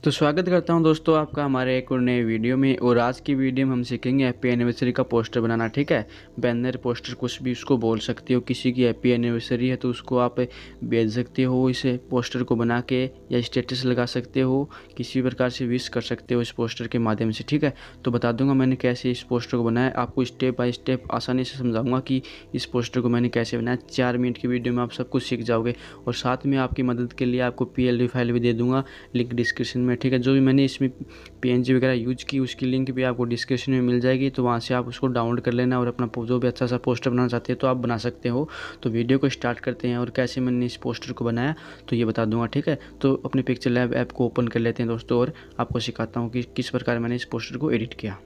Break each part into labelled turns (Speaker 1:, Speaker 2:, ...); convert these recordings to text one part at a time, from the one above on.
Speaker 1: तो स्वागत करता हूं दोस्तों आपका हमारे एक और नए वीडियो में। और आज की वीडियो में हम सीखेंगे हैप्पी एनिवर्सरी का पोस्टर बनाना। ठीक है, बैनर पोस्टर कुछ भी उसको बोल सकते हो। किसी की हैप्पी एनिवर्सरी है तो उसको आप भेज सकते हो, इसे पोस्टर को बना के, या स्टेटस लगा सकते हो, किसी प्रकार से विश कर सकते हो इस पोस्टर के माध्यम से। ठीक है, तो बता दूंगा मैंने कैसे इस पोस्टर को बनाया, आपको स्टेप बाय स्टेप आसानी से समझाऊंगा कि इस पोस्टर को मैंने कैसे बनाया। 4 मिनट की वीडियो में आप सब कुछ सीख जाओगे। और साथ में आपकी मदद के लिए आपको PLD फाइल भी दे दूंगा, लिंक डिस्क्रिप्शन में। ठीक है, जो भी मैंने इसमें PNG वगैरह यूज की उसकी लिंक भी आपको डिस्क्रिप्शन में मिल जाएगी, तो वहाँ से आप उसको डाउनलोड कर लेना और अपना जो भी अच्छा सा पोस्टर बनाना चाहते हैं तो आप बना सकते हो। तो वीडियो को स्टार्ट करते हैं। और कैसे मैंने इस पोस्टर को बनाया तो ये बता दूंगा। ठीक है, तो अपने पिक्चर लैब ऐप को ओपन कर लेते हैं दोस्तों, और आपको सिखाता हूँ कि किस प्रकार मैंने इस पोस्टर को एडिट किया।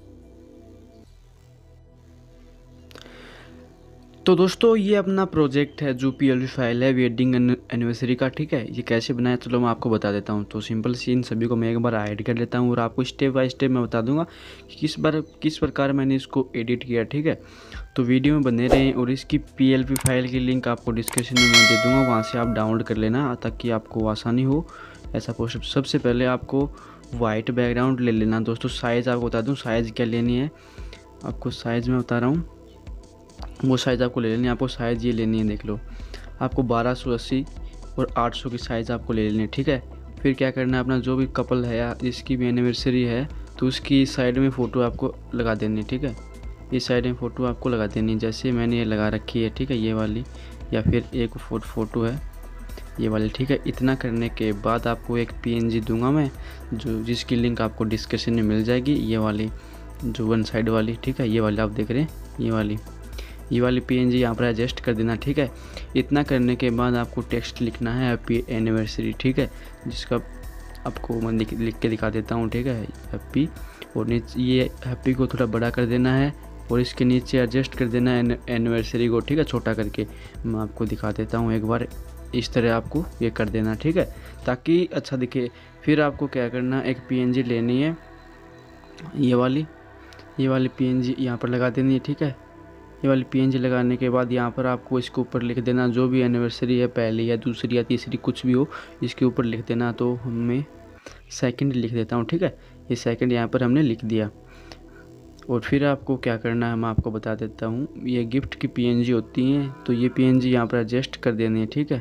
Speaker 1: तो दोस्तों ये अपना प्रोजेक्ट है जो PLD फाइल है वेडिंग एनिवर्सरी का। ठीक है, ये कैसे बनाया चलो मैं आपको बता देता हूँ। तो सिंपल सी इन सभी को मैं एक बार ऐड कर लेता हूँ और आपको स्टेप बाय स्टेप मैं बता दूंगा कि किस प्रकार मैंने इसको एडिट किया। ठीक है, तो वीडियो में बने रहें। और इसकी PLD फाइल की लिंक आपको डिस्क्रिप्शन में मैं दे दूँगा, वहाँ से आप डाउनलोड कर लेना ताकि आपको आसानी हो ऐसा पोस्टर। सबसे पहले आपको वाइट बैकग्राउंड ले लेना दोस्तों। साइज़ आपको बता दूँ साइज़ क्या लेनी है, आपको साइज़ में बता रहा हूँ, वो साइज़ आपको ले लेनी है। आपको साइज़ ये लेनी है, देख लो, आपको 1280 और 800 की साइज़ आपको ले लेनी है। ठीक है, फिर क्या करना है, अपना जो भी कपल है या जिसकी भी एनिवर्सरी है तो उसकी साइड में फ़ोटो आपको लगा देनी है। ठीक है, इस साइड में फ़ोटो आपको लगा देनी है, जैसे मैंने ये लगा रखी है। ठीक है, ये वाली, या फिर एक फ़ोटो है ये वाली। ठीक है, इतना करने के बाद आपको एक PNG दूंगा मैं, जो जिसकी लिंक आपको डिस्क्रिप्शन में मिल जाएगी। ये वाली जो वन साइड वाली, ठीक है, ये वाली आप देख रहे हैं, ये वाली PNG यहाँ पर एडजस्ट कर देना। ठीक है, इतना करने के बाद आपको टेक्स्ट लिखना है हैप्पी एनिवर्सरी। ठीक है, जिसका आपको मैं लिख के दिखा देता हूँ। ठीक है, हैप्पी, और नीचे ये हैप्पी को थोड़ा बड़ा कर देना है और इसके नीचे एडजस्ट कर देना है एनिवर्सरी को। ठीक है, छोटा करके मैं आपको दिखा देता हूँ एक बार, इस तरह आपको ये कर देना। ठीक है, ताकि अच्छा दिखे। फिर आपको क्या करना, एक PNG लेनी है, ये वाली PNG यहाँ पर लगा देनी है। ठीक है, ये वाली PNG लगाने के बाद यहाँ पर आपको इसके ऊपर लिख देना जो भी एनिवर्सरी है, पहली या दूसरी या तीसरी कुछ भी हो, इसके ऊपर लिख देना। तो मैं सेकंड लिख देता हूँ। ठीक है, ये सेकंड यहाँ पर हमने लिख दिया। और फिर आपको क्या करना है मैं आपको बता देता हूँ। ये गिफ्ट की PNG होती हैं, तो ये PNG यहाँ पर एडजस्ट कर देनी है। ठीक है,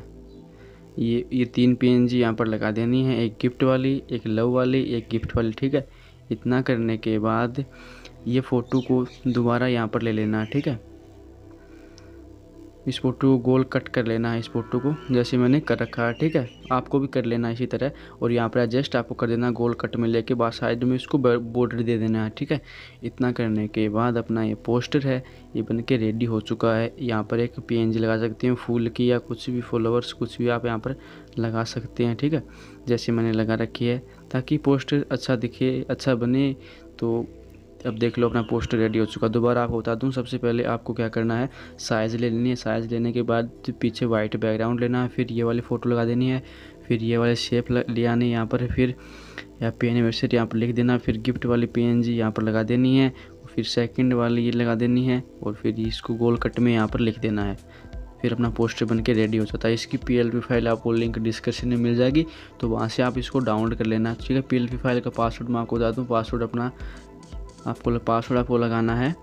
Speaker 1: ये 3 PNG यहाँ पर लगा देनी है, एक गिफ्ट वाली, एक लव वाली, एक गिफ्ट वाली। ठीक है, इतना करने के बाद ये फ़ोटो को दोबारा यहाँ पर ले लेना है। ठीक है, इस फोटो को गोल कट कर लेना है, इस फोटो को जैसे मैंने कर रखा है। ठीक है, आपको भी कर लेना है इसी तरह। और यहाँ पर एडजस्ट आपको कर देना गोल कट में लेके, बाद साइड में इसको बॉर्डर दे देना है। ठीक है, इतना करने के बाद अपना ये पोस्टर है ये बन के रेडी हो चुका है। यहाँ पर एक PNG लगा सकते हैं फूल की, या कुछ भी फ्लावर्स कुछ भी आप यहाँ पर लगा सकते हैं। ठीक है, जैसे मैंने लगा रखी है, ताकि पोस्टर अच्छा दिखे, अच्छा बने। तो अब देख लो अपना पोस्टर रेडी हो चुका। दोबारा आपको बता दूं, सबसे पहले आपको क्या करना है, साइज़ ले लेनी है। साइज़ लेने के बाद पीछे वाइट बैकग्राउंड लेना है, फिर ये वाली फ़ोटो लगा देनी है, फिर ये वाले शेप ले आनी है यहाँ पर, फिर हैप्पी एनिवर्सरी यहाँ पर लिख देना, फिर गिफ्ट वाली PNG यहाँ पर लगा देनी है, फिर सेकंड वाली ये लगा देनी है, और फिर इसको गोल कट में यहाँ पर लिख देना है। फिर अपना पोस्टर बन के रेडी हो जाता है। इसकी PLD फाइल आपको लिंक डिस्क्रिप्शन में मिल जाएगी, तो वहाँ से आप इसको डाउनलोड कर लेना। ठीक है, PLD फाइल का पासवर्ड मैं आपको बता दूँ। पासवर्ड आपको लगाना है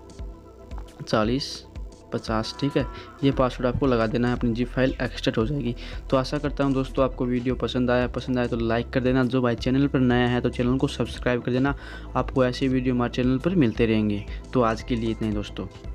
Speaker 1: 4050। ठीक है, ये पासवर्ड आपको लगा देना है, अपनी ZIP फाइल एक्सट्रैक्ट हो जाएगी। तो आशा करता हूँ दोस्तों आपको वीडियो पसंद आया तो लाइक कर देना। जो भाई चैनल पर नया है तो चैनल को सब्सक्राइब कर देना। आपको ऐसे वीडियो हमारे चैनल पर मिलते रहेंगे। तो आज के लिए इतना ही दोस्तों।